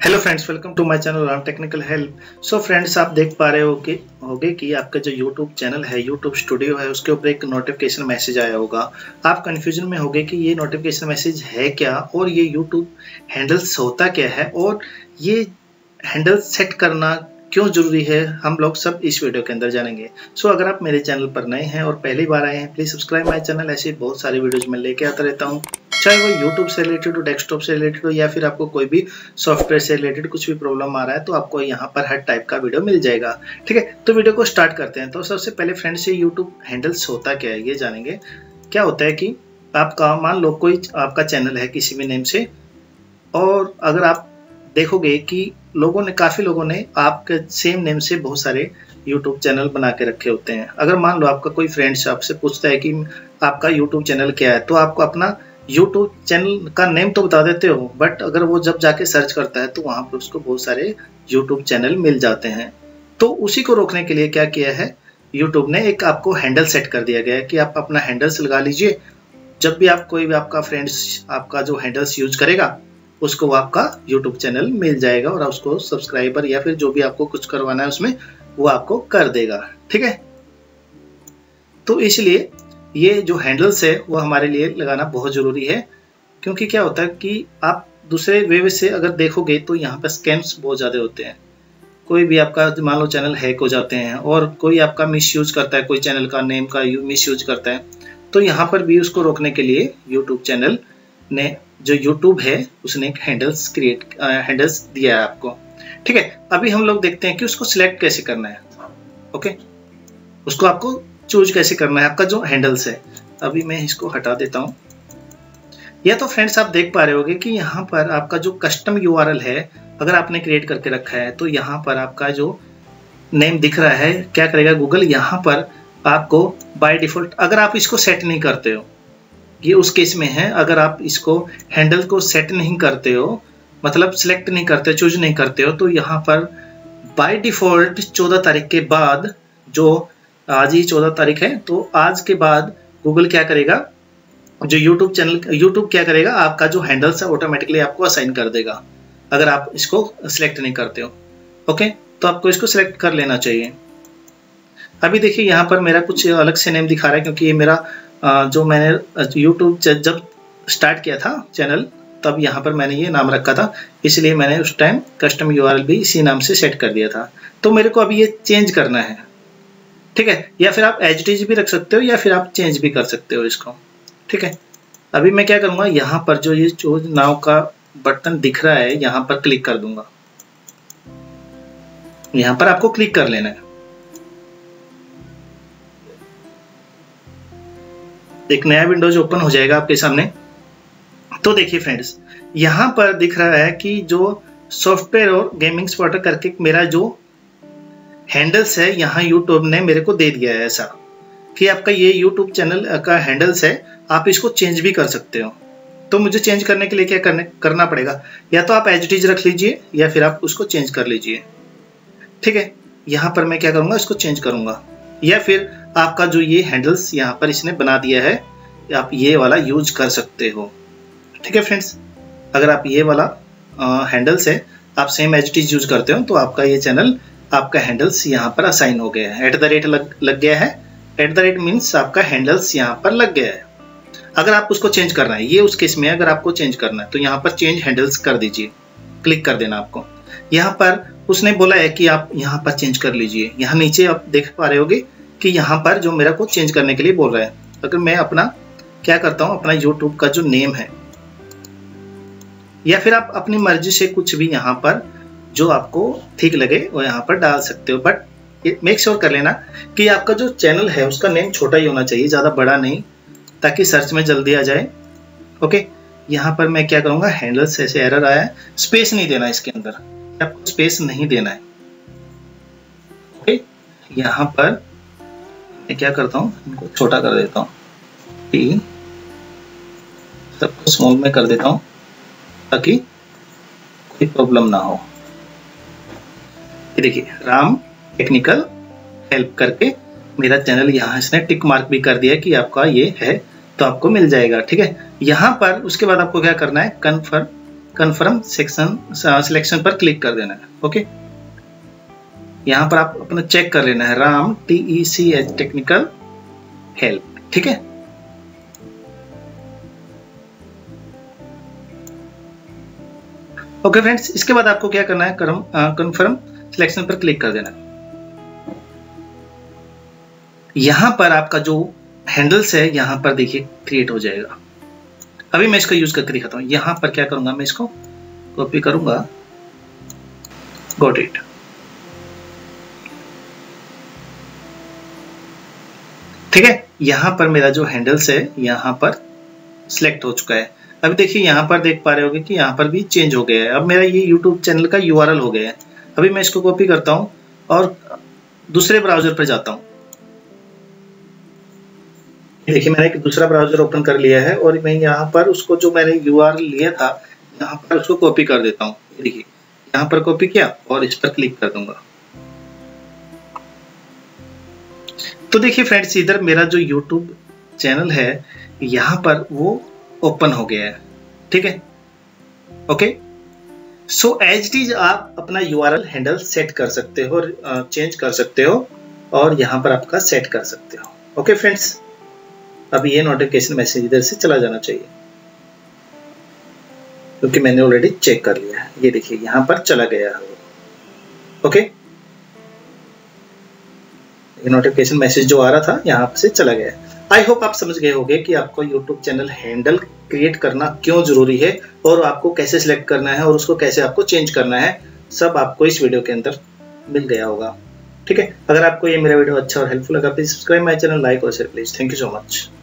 Hello friends, welcome to my channel Ram technical help. So friends, आप देख पा रहे होगे कि आपका जो यूट्यूब चैनल है, यूट्यूब स्टूडियो है, उसके ऊपर एक नोटिफिकेशन मैसेज आया होगा। आप कंफ्यूजन में होंगे कि ये नोटिफिकेशन मैसेज है क्या और ये यूट्यूब हैंडल्स होता क्या है और ये हैंडल सेट करना क्यों जरूरी है, हम लोग सब इस वीडियो के अंदर जानेंगे। सो अगर आप मेरे चैनल पर नए हैं और पहली बार आए हैं, प्लीज सब्सक्राइब माय चैनल। ऐसे बहुत सारे वीडियोज मैं लेके आता रहता हूँ, चाहे वो यूट्यूब से रिलेटेड हो, डेस्कटॉप से रिलेटेड हो, या फिर आपको कोई भी सॉफ्टवेयर से रिलेटेड कुछ भी प्रॉब्लम आ रहा है तो आपको यहाँ पर हर टाइप का वीडियो मिल जाएगा। ठीक है, तो वीडियो को स्टार्ट करते हैं। तो सबसे पहले फ्रेंड्स, ये यूट्यूब हैंडल्स होता क्या है ये जानेंगे। क्या होता है कि आपका मान लो कोई आपका चैनल है किसी भी नेम से, और अगर आप देखोगे कि काफी लोगों ने आपके सेम नेम से बहुत सारे यूट्यूब चैनल बना के रखे होते हैं। अगर मान लो आपका कोई फ्रेंड्स आपसे पूछता है कि आपका यूट्यूब चैनल क्या है, तो आपको अपना यूट्यूब चैनल का नेम तो बता देते हो, बट अगर वो जब जाके सर्च करता है तो वहां पर उसको बहुत सारे यूट्यूब चैनल मिल जाते हैं। तो उसी को रोकने के लिए क्या किया है, यूट्यूब ने एक आपको हैंडल सेट कर दिया गया है कि आप अपना हैंडल्स लगा लीजिए। जब भी आप कोई भी आपका फ्रेंड्स आपका जो हैंडल्स यूज करेगा उसको वो आपका यूट्यूब चैनल मिल जाएगा और उसको सब्सक्राइबर या फिर जो भी आपको कुछ करवाना है उसमें वो आपको कर देगा। ठीक है, तो इसलिए ये जो हैंडल्स है वो हमारे लिए लगाना बहुत जरूरी है, क्योंकि क्या होता है कि आप दूसरे वे से अगर देखोगे तो यहाँ पर स्कैम्स बहुत ज्यादा होते हैं। कोई भी आपका मान लो चैनल हैक हो जाते हैं और कोई आपका मिसयूज करता है, कोई चैनल का नेम का मिसयूज करता है, तो यहाँ पर भी उसको रोकने के लिए यूट्यूब चैनल ने, जो यूट्यूब है उसने एक हैंडल्स दिया है आपको। ठीक है, अभी हम लोग देखते हैं कि उसको सिलेक्ट कैसे करना है। ओके, उसको आपको चूज कैसे करना है आपका जो हैंडल्स है। अभी मैं इसको हटा देता हूं। या तो फ्रेंड्स आप देख पा रहे होगे कि यहाँ पर आपका जो कस्टम यूआरएल है, अगर आपने क्रिएट करके रखा है तो यहाँ पर आपका जो नेम दिख रहा है, क्या करेगा गूगल, यहाँ पर आपको बाय डिफॉल्ट, अगर आप इसको सेट नहीं करते हो, ये उस केस में है, अगर आप इसको हैंडल को सेट नहीं करते हो, मतलब सिलेक्ट नहीं करते, चूज नहीं करते हो, तो यहाँ पर बाय डिफॉल्ट 14 तारीख के बाद, जो आज ही 14 तारीख है, तो आज के बाद गूगल क्या करेगा, जो यूट्यूब क्या करेगा, आपका जो हैंडल्स है ऑटोमेटिकली आपको असाइन कर देगा अगर आप इसको सिलेक्ट नहीं करते हो। ओके, तो आपको इसको सिलेक्ट कर लेना चाहिए। अभी देखिए यहाँ पर मेरा कुछ अलग से नेम दिखा रहा है, क्योंकि ये मेरा जो मैंने यूट्यूब जब स्टार्ट किया था चैनल, तब यहाँ पर मैंने ये नाम रखा था, इसलिए मैंने उस टाइम कस्टम यूआरएल भी इसी नाम से सेट कर दिया था। तो मेरे को अभी ये चेंज करना है। ठीक है, या फिर आप एज इट इज भी रख सकते हो या फिर आप चेंज भी कर सकते हो इसको। ठीक है, अभी मैं क्या करूंगा, यहाँ पर जो ये चूज नाउ का बटन दिख रहा है यहाँ पर क्लिक कर दूंगा। यहाँ पर आपको क्लिक कर लेना है। एक नया विंडोज ओपन हो जाएगा आपके सामने। तो देखिए फ्रेंड्स, यहाँ पर दिख रहा है कि जो सॉफ्टवेयर और गेमिंग स्पॉटर करके मेरा जो हैंडल्स है, यहाँ यूट्यूब ने मेरे को दे दिया है ऐसा कि आपका ये यूट्यूब चैनल का हैंडल्स है, आप इसको चेंज भी कर सकते हो। तो मुझे चेंज करने के लिए क्या करना पड़ेगा, या तो आप एज इट इज रख लीजिए या फिर आप उसको चेंज कर लीजिए। ठीक है, यहाँ पर मैं क्या करूंगा, इसको चेंज करूंगा, या फिर आपका जो ये हैंडल्स यहाँ पर इसने बना दिया है, आप ये वाला यूज कर सकते हो। ठीक है फ्रेंड्स, अगर आप ये वाला हैंडल्स है आप same as it is use करते हो, तो आपका ये चैनल, आपका हैंडल्स यहाँ पर असाइन हो गया है, @ लग गया है। @ मीन्स आपका हैंडल्स यहाँ पर लग गया है। अगर आप उसको चेंज करना है, ये उस केस में अगर आपको चेंज करना है तो यहाँ पर चेंज हैंडल्स कर दीजिए, क्लिक कर देना आपको। यहाँ पर उसने बोला है कि आप यहाँ पर चेंज कर लीजिए। यहाँ नीचे आप देख पा रहे होगे कि यहाँ पर जो मेरा को चेंज करने के लिए बोल रहा है। अगर मैं अपना क्या करता हूँ, अपना यूट्यूब का जो नेम है, या फिर आप अपनी मर्जी से कुछ भी यहाँ पर जो आपको ठीक लगे वो यहाँ पर डाल सकते हो, बट मेक श्योर कर लेना कि आपका जो चैनल है उसका नेम छोटा ही होना चाहिए, ज्यादा बड़ा नहीं, ताकि सर्च में जल्दी आ जाए। ओके, यहाँ पर मैं क्या करूंगा, हैंडल्स ऐसे एरर आया है, स्पेस नहीं देना इसके अंदर, आपको स्पेस नहीं देना है। ओके, यहाँ पर मैं क्या करता हूँ, इनको छोटा कर देता हूँ, सबको स्मॉल में कर देता हूँ ताकि कोई प्रॉब्लम ना हो। देखिए, राम टेक्निकल हेल्प करके मेरा चैनल यहाँ इसने टिक मार्क भी कर दिया कि आपका ये है, तो आपको मिल जाएगा। ठीक है, यहाँ पर उसके बाद आपको क्या करना है, कन्फर्म कन्फर्म सेक्शन सिलेक्शन पर क्लिक कर देना है। ओके, यहाँ पर आप अपना चेक कर लेना है राम TECH टेक्निकल हेल्प। ठीक है, ओके फ्रेंड्स, इसके बाद आपको क्या करना है, कन्फर्म सिलेक्शन पर क्लिक कर देना है। यहां पर आपका जो हैंडल्स है यहां पर देखिए क्रिएट हो जाएगा। अभी मैं इसका यूज करके दिखाता हूं। यहां पर क्या करूंगा, मैं इसको कॉपी करूंगा, गॉट इट। ठीक है, यहां पर मेरा जो हैंडल्स है यहां पर सिलेक्ट हो चुका है। अभी देखिए यहां पर देख पा रहे होगे कि यहां पर भी चेंज हो गया है। अब मेरा ये YouTube चैनल का URL हो गया है। अभी मैं इसको कॉपी करता हूं और दूसरे ब्राउजर पर जाता हूं। देखिए मैंने एक दूसरा ब्राउजर ओपन कर लिया है और मैं यहाँ पर उसको जो मैंने URL लिया था यहाँ पर उसको कॉपी कर देता हूँ। देखिए यहाँ पर कॉपी किया और इस पर क्लिक कर दूंगा। तो देखिए फ्रेंड्स, इधर मेरा जो YouTube चैनल है यहाँ पर वो ओपन हो गया है। ठीक है, okay. So as it is आप अपना URL हैंडल सेट कर सकते हो, चेंज कर सकते हो और यहाँ पर आपका सेट कर सकते हो। ओके फ्रेंड्स, अब ये नोटिफिकेशन मैसेज इधर से चला जाना चाहिए क्योंकि मैंने ऑलरेडी चेक कर लिया है। ये देखिए यहाँ पर चला गया है। ओके, ये नोटिफिकेशन मैसेज जो आ रहा था यहाँ से चला गया है। आई होप आप समझ गए होंगे कि आपको YouTube चैनल हैंडल क्रिएट करना क्यों जरूरी है और आपको कैसे सिलेक्ट करना है और उसको कैसे आपको चेंज करना है, सब आपको इस वीडियो के अंदर मिल गया होगा। ठीक है, अगर आपको ये मेरा वीडियो अच्छा और हेल्पफुल लगा please subscribe my channel, like और share please. Thank you so much.